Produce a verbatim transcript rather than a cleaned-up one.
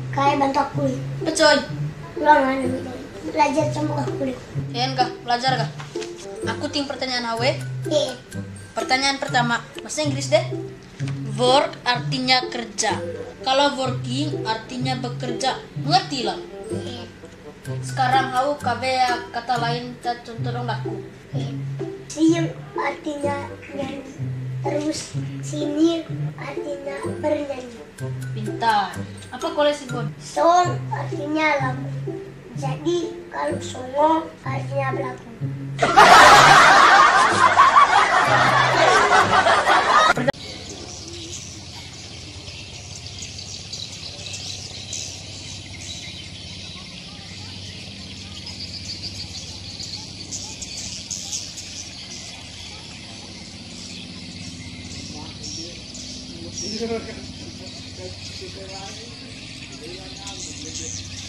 Kayak bantu aku. Becoy. Ulang mana belajar sama aku. Yan kah? Belajar kah? Aku ting pertanyaan hawe. Iya. Pertanyaan pertama, bahasa Inggris deh. Work artinya kerja. Kalau working artinya bekerja. Mengerti lah. Iya. Sekarang aku kabe kata lain contoh dong aku. Iya. Sing artinya nyanyi. Terus sini artinya bernyanyi. Pintar. Apa koleksi bon? Song artinya lagu. Jadi kalau songo artinya belagu. Ini